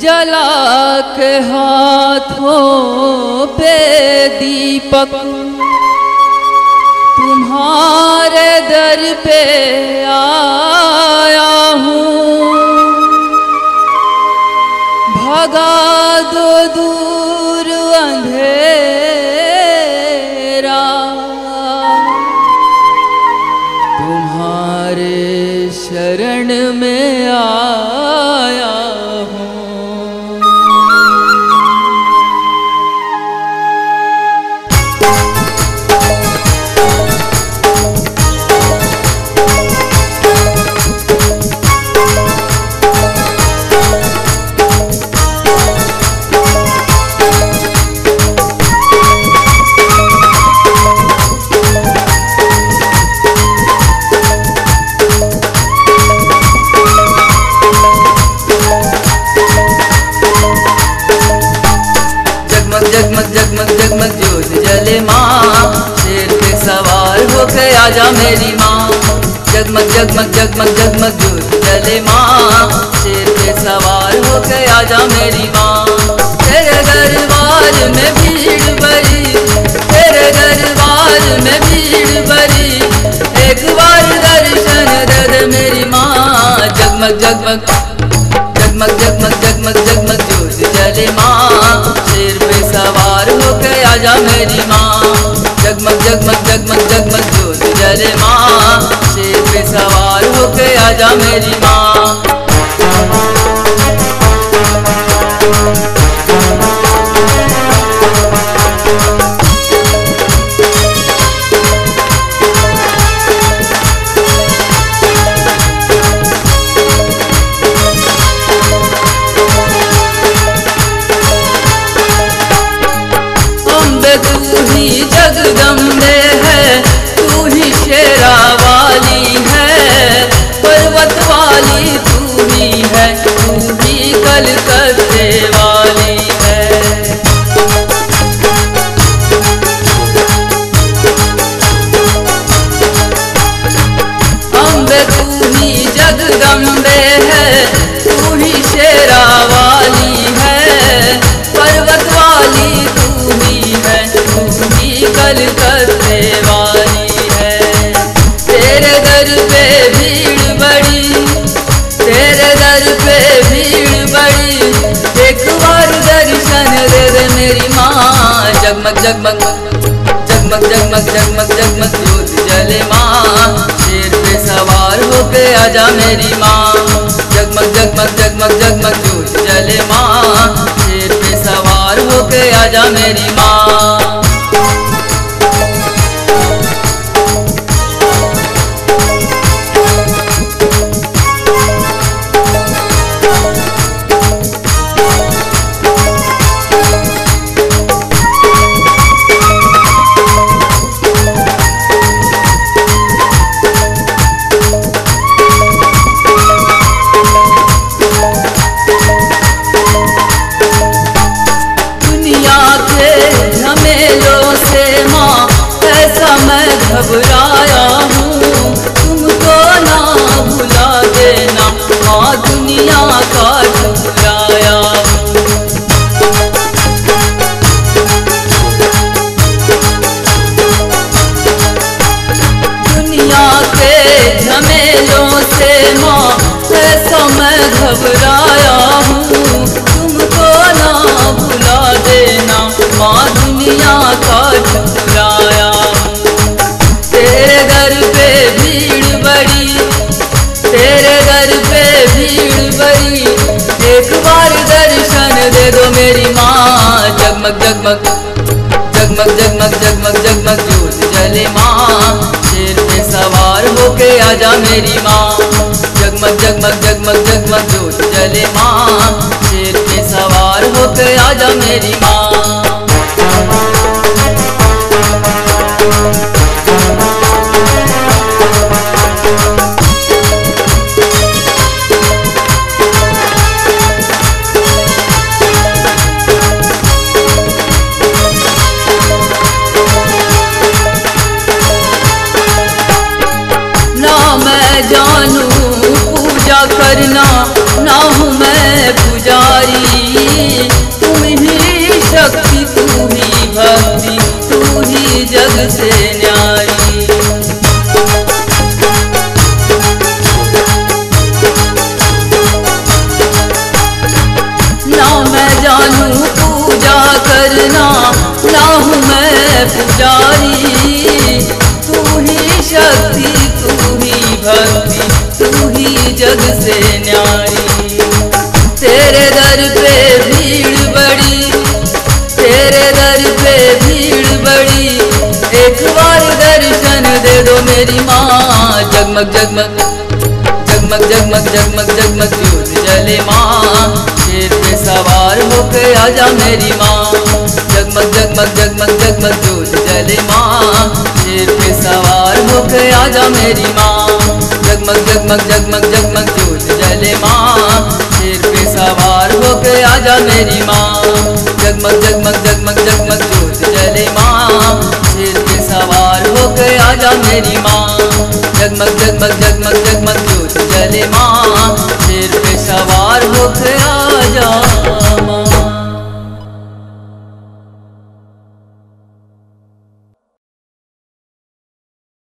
जला के हाथों पे दीपक तुम्हारे दर पे आया हूँ। भगा दो दूर अंधेरा, तुम्हारे शरण में आया हूँ। जगमग जगमग जगमग ज्योत जले माँ, शेर पे सवार होके आजा मेरी माँ। जगमग जगमग जगमग जगमग ज्योत जले माँ, शेर पे सवार होके आजा मेरी माँ। तेरे दरबार में भीड़ बड़ी, तेरे दरबार में भीड़ बड़ी, एक बार दर्शन दे दे मेरी माँ। जगमग जगमग जगमग जगमग जगमग जगमग ज्योत जले माँ, शेर पे सवार होके आजा मेरी माँ। जगमग जगमग जगमग जगमग ज्योत जले माँ, शेर पे सवार होके आजा मेरी माँ। तू ही जगदम्बे है, तू ही शेरा वाली है, पर्वत वाली तू ही है, तू ही कलकत्ते वाली है। अम्बे तू ही जगदम्बे है, तू ही शेरा वाली है, पर्वत वाली तू ही है, तू ही कलकत्ते वाली है। तेरे दर पे भीड़ बड़ी, तेरे दर पे भीड़ बड़ी, एक बार दर्शन दे दे मेरी माँ। जगमग जगमग जगमग जगमग जगमग जगमग ज्योत जले माँ, शेर पे सवार होके आजा मेरी माँ। जगमग जगमग जगमग जगमग ज्योत जले माँ, शेर पे सवार होके आजा मेरी माँ। घबराया हूँ, तुमको ना भुला देना माँ, दुनिया का ठुकराया हूँ। दुनिया के झमेलों से माँ ऐसा मैं घबराया हूँ, तुमको ना भुला देना माँ, दुनिया का ठुकराया हूँ। तेरे दर पे भीड़ बड़ी, तेरे दर पे भीड़ बड़ी, एक बार दर्शन दे दो मेरी माँ। जगमग जगमग जगमग जगमग जगमग जगमग ज्योत जले माँ, शेर पे सवार होके आजा मेरी माँ। जगमग जगमग जगमग जगमग ज्योत जले माँ, शेर पे सवार होके आजा मेरी माँ। जानू पूजा करना, ना हूँ मैं पुजारी, से न्यारी। ना मैं जानू पूजा करना, ना हूँ मैं पुजारी। तू ही शक्ति, तू ही भक्ति, तू ही जग से न्यारी। तेरे दर पे भीड़ बड़ी, तेरे दर पे भीड़ बड़ी, एक बार दर्शन दे दो मेरी माँ। जगमग जगमग जगमग जगमग जगमग जगमग ज्योत जले माँ, शेर पे सवार होके आजा मेरी माँ। जगमग जगमग जगमग जगमग ज्योत जले माँ, शेर पे सवार होके आजा मेरी माँ। जगमग जगमग जगमग जगमग ज्योत जले माँ, शेर पे सवार होके आजा मेरी माँ। जगमग जगमग जगमग जगमग ज्योत जले माँ, शेर पे सवार होके आजा मेरी माँ। जगमग जगमग जगमग जगमग ज्योत जले माँ, शेर पे सवार होके